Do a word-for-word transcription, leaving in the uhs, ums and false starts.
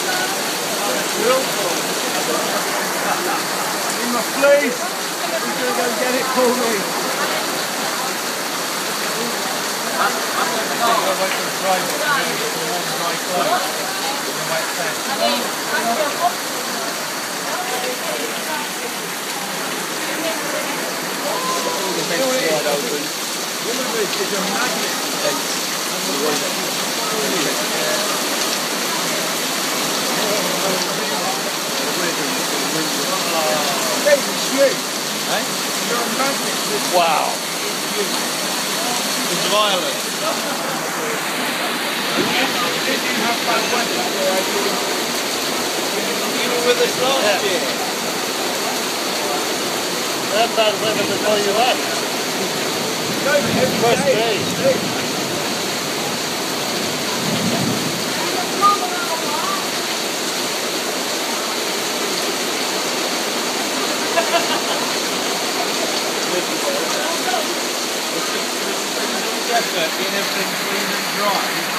In my fleece! Who's going to go get it for me? Wide open. It's a magnet. Eh? You're a magnet. Wow. It's violent. Did you have bad weather where I did? You were with us last yeah. year. We had bad weather before you left. No, every First day. day. Definitely, everything clean and dry.